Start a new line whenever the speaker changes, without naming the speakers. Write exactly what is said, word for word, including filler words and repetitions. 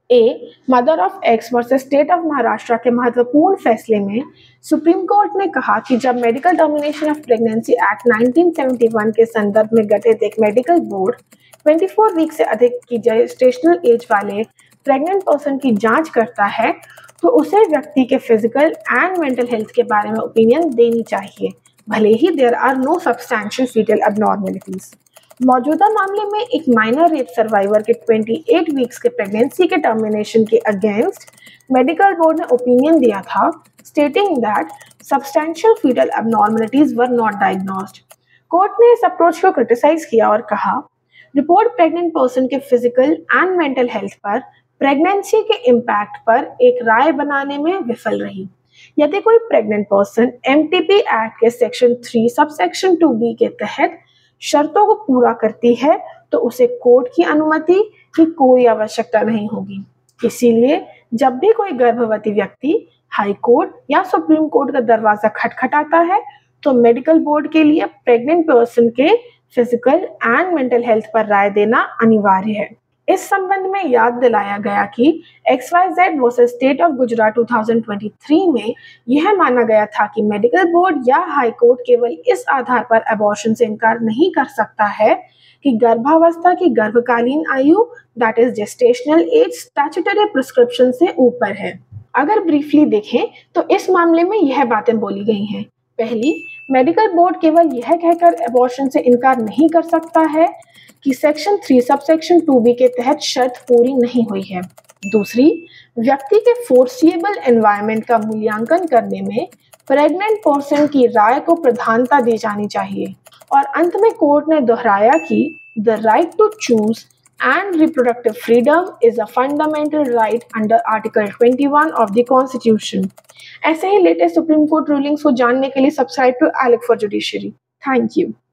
A mother of X versus state of Maharashtra के महत्वपूर्ण फैसले में सुप्रीम कोर्ट ने कहा कि जब medical termination of pregnancy act nineteen seventy one के संदर्भ में गठित एक मेडिकल बोर्ड चौबीस वीक से अधिक की जेस्टेशनल एज वाले प्रेग्नेंट पर्सन की जांच करता है तो उसे व्यक्ति के फिजिकल एंड मेंटल हेल्थ के बारे में ओपिनियन देनी चाहिए, भले ही there are no substantial fetal abnormalities. मौजूदा मामले में एक माइनर रेप सर्वाइवर के अट्ठाईस वीक्स के प्रेगनेंसी के टर्मिनेशन के अगेंस्ट मेडिकल बोर्ड ने ओपिनियन दिया था, stating that substantial fetal abnormalities were not diagnosed. Court ने इस अप्रोच को क्रिटिसाइज किया और कहा, रिपोर्ट प्रेग्नेंट पर्सन के फिजिकल एंड मेंटल हेल्थ पर प्रेगनेंसी के इम्पैक्ट पर एक राय बनाने में विफल रही। यदि कोई प्रेग्नेंट पर्सन एमटीपी एक्ट के section three subsection two B के तहत शर्तों को पूरा करती है तो उसे कोर्ट की अनुमति की कोई आवश्यकता नहीं होगी। इसीलिए जब भी कोई गर्भवती व्यक्ति हाई कोर्ट या सुप्रीम कोर्ट का दरवाजा खटखटाता है तो मेडिकल बोर्ड के लिए प्रेग्नेंट पर्सन के फिजिकल एंड मेंटल हेल्थ पर राय देना अनिवार्य है। इस संबंध में याद दिलाया गया कि X Y Z versus state of Gujarat दो हज़ार तेईस में यह माना गया था कि मेडिकल बोर्ड या हाई कोर्ट केवल इस आधार पर अबॉर्शन से इनकार नहीं कर सकता है कि गर्भावस्था की गर्भकालीन आयु that is gestational age statutory prescription से ऊपर है। अगर ब्रीफली देखें तो इस मामले में यह बातें बोली गई हैं। पहली, मेडिकल बोर्ड केवल यह कहकर अबॉर्शन से इनकार नहीं कर सकता है कि section three subsection two B के तहत शर्त पूरी नहीं हुई है। दूसरी, व्यक्ति के फोर्सिएबल एनवायरनमेंट का मूल्यांकन करने में प्रेग्नेंट पर्सन की राय को प्रधानता दी जानी चाहिए। और अंत में कोर्ट ने दोहराया कि the right to choose and reproductive freedom is a fundamental right under Article twenty-one of the Constitution. ऐसे ही लेटेस्ट सुप्रीम कोर्ट रूलिंग्स को जानने के लिए subscribe to Alec for judiciary. Thank you.